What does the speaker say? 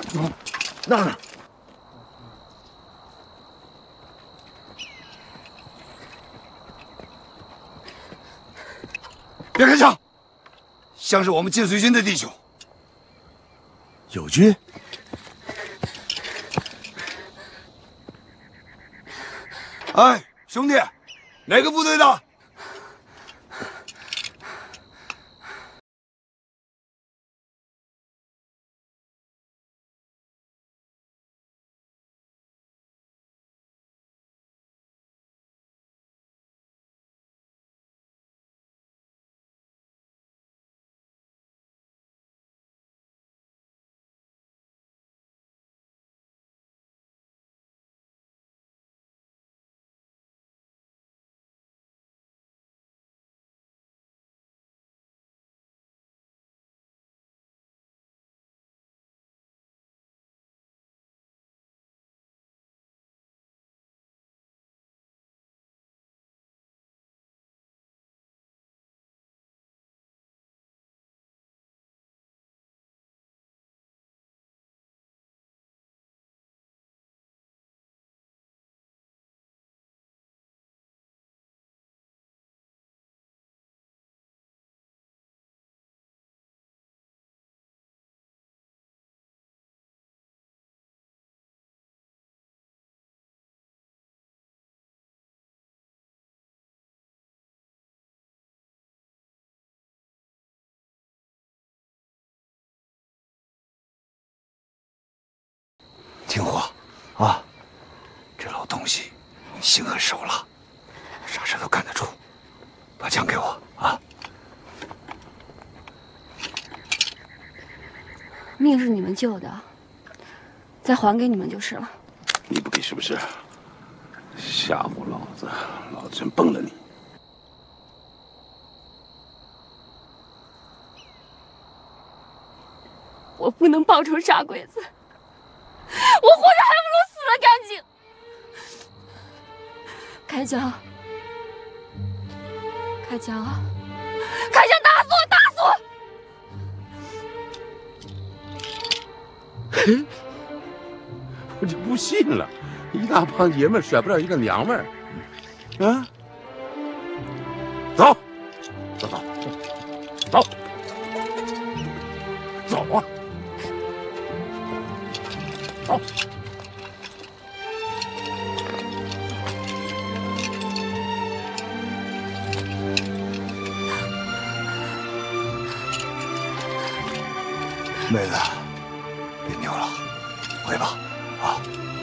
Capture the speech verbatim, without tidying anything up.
那儿呢？别开枪！像是我们晋绥军的弟兄。友军？哎，兄弟，哪个部队的？ 听话啊！这老东西心狠手辣，啥事都干得出。把枪给我啊！ 命是你们救的，再还给你们就是了。 你不给是不是？吓唬老子，老子真崩了你！ 我不能报仇杀鬼子。 我活着还不如死了干净。开江，开江啊！开江，打死我，打死我！ 嘿，我就不信了，一大帮爷们甩不了一个娘们儿。啊，走，走走走，走啊！ 走。 妹子，别扭了，回吧，啊。